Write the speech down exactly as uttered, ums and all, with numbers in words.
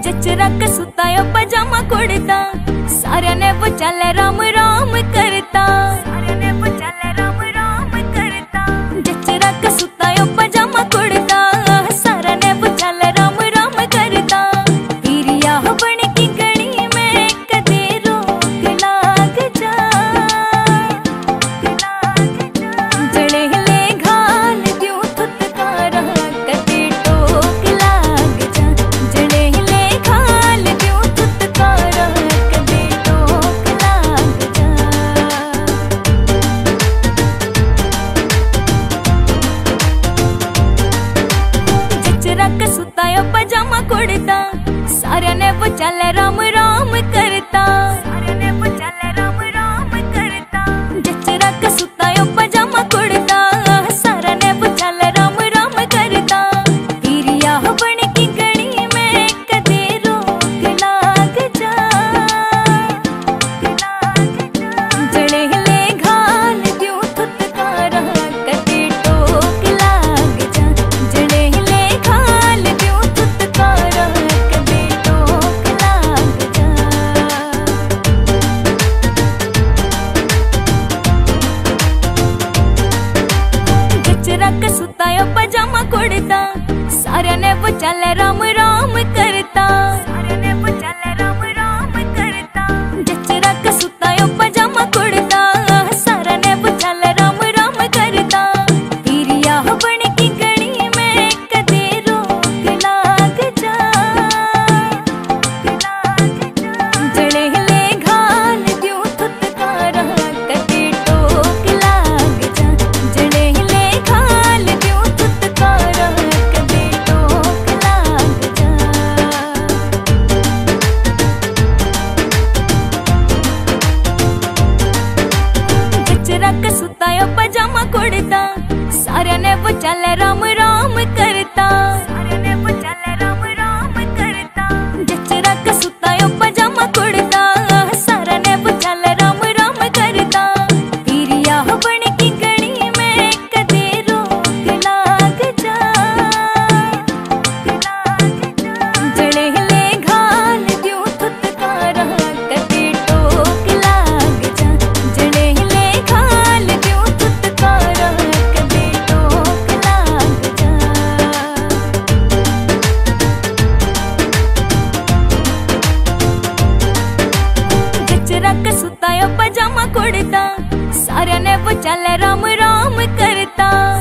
जचरा के सुतायो पजामा कुड़ता, सारे ने वो चले राम राम करता, सारे ने वो चले राम राम करता। जचरा के सुतायो पजामा कुड़ता, सारे ने वो चले राम राम करता। हिरिया बन की गली में कदे रोक लाग जा, जड़े ले घाल द्यू थुतकारा कदे टोक लाग जा, जड़े ले घाल द्यू थुतकारा कदे टोक लाग जा। जचरा के सुतायो पजामा कुड़ता, सारे ने वो चले राम राम करता, सारे ने वो चले राम राम करता। जचरा के सुतायो पजामा कुड़ता, सारे ने वो चले राम राम करता। हिरिया बन की गली में कदे रोक लाग जा, जड़े ले घाल द्यू थुतकारा कदे टोक लाग जा, जड़े ले घाल द्यू थुतकारा कदे टोक लाग जा। जचरा के सुतायो पजामा कुड़ता, सारे ने वो चले राम राम करता, सारे ने वो चले राम राम करता। जचरा के सुतायो पजामा कुड़ता, सारे ने वो चले राम राम करता। हिरिया बन की गली में कदे रोक लाग जा, जड़े ले घाल द्यू थुतकारा कदे टोक लाग जा, जड़े ले घाल द्यू थुतकारा कदे टोक लाग जा। जचरा के सुतायो पजामा कुड़ता, सारे ने वो चले राम राम करता, सारे ने वो चले राम राम करता। जचरा के सुतायो पजामा कुड़ता, सारे ने वो चले राम राम करता। हिरिया बन की गली में कदे रोक लाग जा, जड़े ले घाल द्यू थुतकारा कदे टोक लाग जा, जड़े ले घाल द्यू थुतकारा कदे टोक लाग जा। जचरा के सुतायो पजामा कुड़ता, सारे ने वो चले राम राम करता।